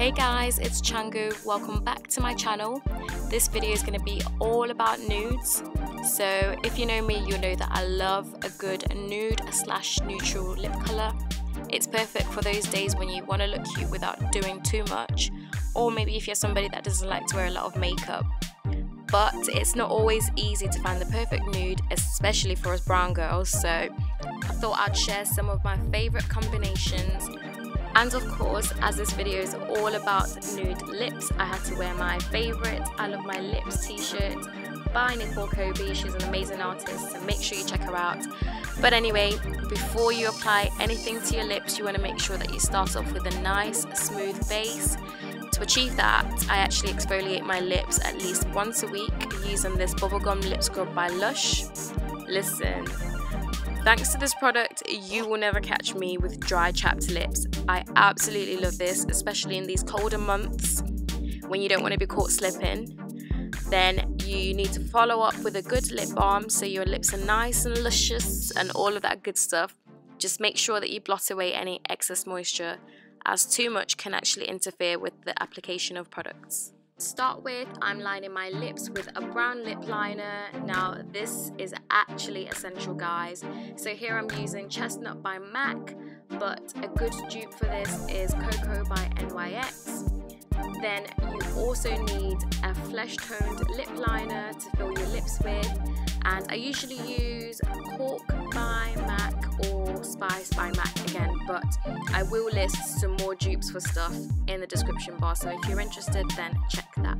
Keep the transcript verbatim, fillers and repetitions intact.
Hey guys, it's Changu. Welcome back to my channel. This video is going to be all about nudes. So if you know me, you'll know that I love a good nude slash neutral lip colour. It's perfect for those days when you want to look cute without doing too much, or maybe if you're somebody that doesn't like to wear a lot of makeup. But it's not always easy to find the perfect nude, especially for us brown girls, so I thought I'd share some of my favourite combinations. And of course, as this video is all about nude lips, I had to wear my favourite I Love My Lips t-shirt by Nicole Kobe. She's an amazing artist, so make sure you check her out. But anyway, before you apply anything to your lips, you want to make sure that you start off with a nice smooth base. To achieve that, I actually exfoliate my lips at least once a week using this Bubblegum Lip Scrub by Lush. Listen, thanks to this product, you will never catch me with dry, chapped lips. I absolutely love this, especially in these colder months when you don't want to be caught slipping. Then you need to follow up with a good lip balm so your lips are nice and luscious and all of that good stuff. Just make sure that you blot away any excess moisture, as too much can actually interfere with the application of products. To start with, I'm lining my lips with a brown lip liner. Now this is actually essential, guys. So here I'm using Chestnut by MAC, but a good dupe for this is Cocoa by N Y X. Then you also need a flesh toned lip liner to fill your lips with, and I usually use Cork by MAC or Spice by MAC again, but I will list some more dupes for stuff in the description bar, so if you're interested, then check that.